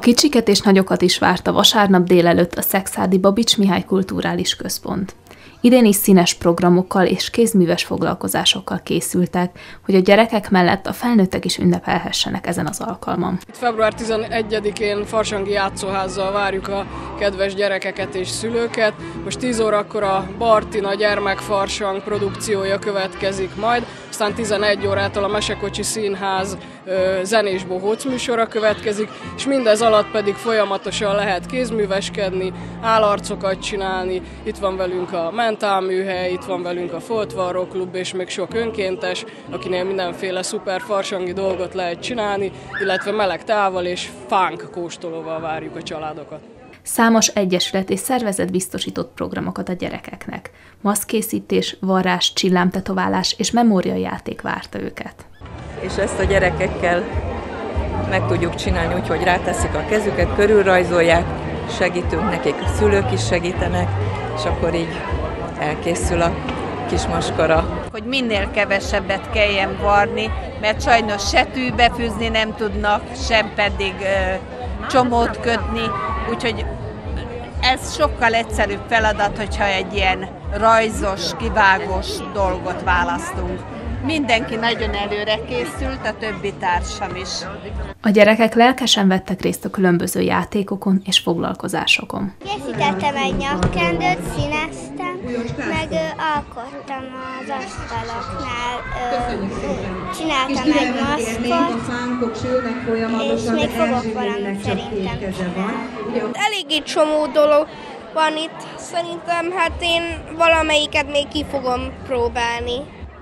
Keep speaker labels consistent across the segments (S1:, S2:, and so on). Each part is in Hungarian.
S1: kicsiket és nagyokat is várta vasárnap délelőtt a Szekszárdi Babits Mihály Kulturális Központ. Idén is színes programokkal és kézműves foglalkozásokkal készültek, hogy a gyerekek mellett a felnőttek is ünnepelhessenek ezen az alkalmon.
S2: Február 11-én farsangi játszóházzal várjuk a kedves gyerekeket és szülőket. Most 10 órakor a Bartina gyermekfarsang produkciója következik majd, aztán 11 órától a Mesekocsi Színház zenés bohóc műsora következik, és mindez alatt pedig folyamatosan lehet kézműveskedni, állarcokat csinálni. Itt van velünk a Mentálműhely, itt van velünk a Foltvarró Klub és még sok önkéntes, akinél mindenféle szuper farsangi dolgot lehet csinálni, illetve meleg tával és fánk kóstolóval várjuk a családokat.
S1: Számos egyesület és szervezet biztosított programokat a gyerekeknek. Maszkkészítés, varrás, csillámtetoválás és memóriajáték várta őket.
S3: És ezt a gyerekekkel meg tudjuk csinálni úgy, hogy ráteszik a kezüket, körülrajzolják, segítünk nekik, a szülők is segítenek, és akkor így elkészül a kis maskara.
S4: Hogy minél kevesebbet kelljen varni, mert sajnos se tűbe fűzni nem tudnak, sem pedig csomót kötni, úgyhogy ez sokkal egyszerűbb feladat, hogyha egy ilyen rajzos, kivágós dolgot választunk. Mindenki nagyon előre készült, a többi társam is.
S1: A gyerekek lelkesen vettek részt a különböző játékokon és foglalkozásokon.
S5: Készítettem egy nyakkendőt, színeztem, meg alkottam az asztaloknál, csináltam egy maszkot, és még fogok valamit szerintem.
S6: Eléggé csomó dolog van itt, szerintem, hát én valamelyiket még ki fogom próbálni.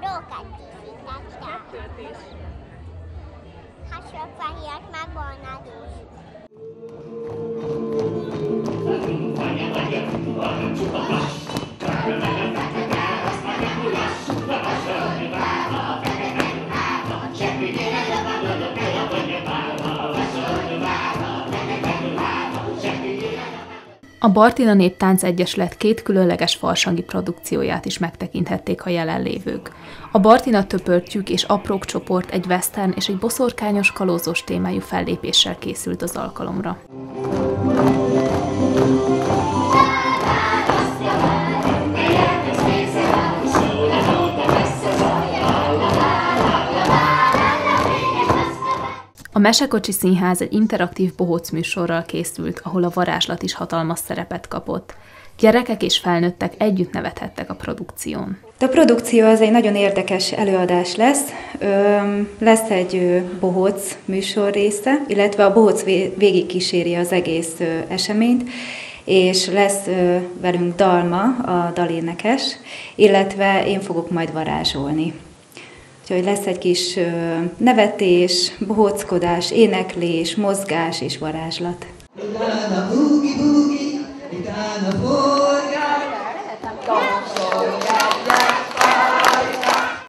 S5: Hasonlóan megvolnád is.
S1: A Bartina Néptánc Egyesület 2 különleges farsangi produkcióját is megtekinthették a jelenlévők. A Bartina Töpörtyűk és Aprók csoport egy western és egy boszorkányos kalózos témájú fellépéssel készült az alkalomra. A Mesekocsi Színház egy interaktív bohóc műsorral készült, ahol a varázslat is hatalmas szerepet kapott. Gyerekek és felnőttek együtt nevethettek a produkción.
S7: A produkció az egy nagyon érdekes előadás lesz. Lesz egy bohóc műsor része, illetve a bohóc végigkíséri az egész eseményt, és lesz velünk Dalma, a dalénekes, illetve én fogok majd varázsolni. Úgyhogy lesz egy kis nevetés, bohóckodás, éneklés, mozgás és varázslat.
S8: Utána boogie, utána forgás,